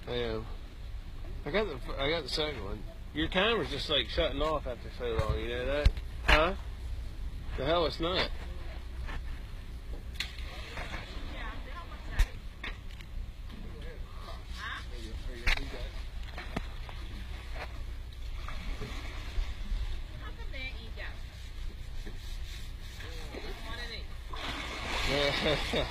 Yeah. I got the second one. Your timer's just like shutting off after so long. You know that? Huh? The hell it's not. Yeah.